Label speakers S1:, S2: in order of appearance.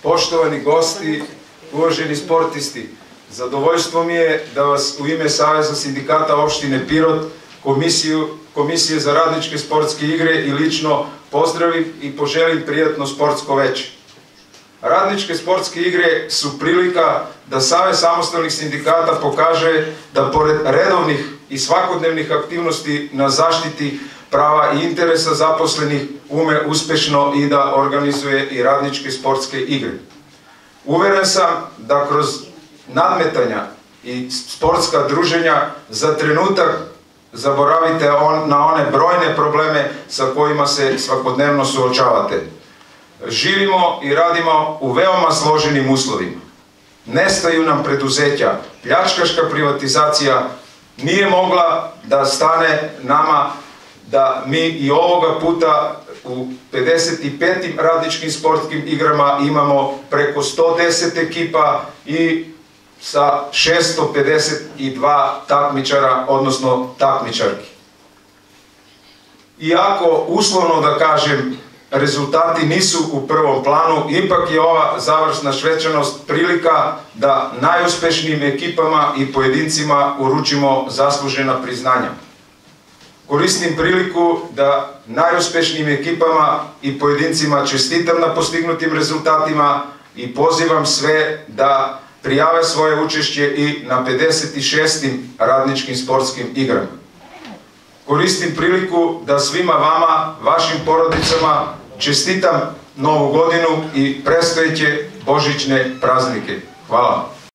S1: poštovani gosti, uvaženi sportisti, zadovoljstvo mi je da vas u ime Saveza sindikata opštine Pirot, Komisije za radničke sportske igre i lično pozdravim i poželim prijatno sportsko veče. Radničke sportske igre su prilika da Savez samostalnih sindikata pokaže da pored redovnih i svakodnevnih aktivnosti na zaštiti prava i interesa zaposlenih ume uspešno i da organizuje i radničke sportske igre. Uveren sam da kroz nadmetanja i sportska druženja za trenutak zaboravite na one brojne probleme sa kojima se svakodnevno suočavate. Živimo i radimo u veoma složenim uslovima. Nestaju nam preduzeća, pljačkaška privatizacija nije mogla da stane nama da mi i ovoga puta u 55. radničkim sportskim igrama imamo preko 110 ekipa i sa 652 takmičara, odnosno takmičarki. Iako, uslovno da kažem, rezultati nisu u prvom planu, ipak je ova završna svečanost prilika da najuspešnijim ekipama i pojedincima uručimo zaslužena priznanja. Koristim priliku da najuspešnijim ekipama i pojedincima čestitam na postignutim rezultatima i pozivam sve da prijave svoje učešće i na 56. radničkim sportskim igrama. Koristim priliku da svima vama, vašim porodicama, čestitam Novu godinu i predstojeće božićne praznike. Hvala.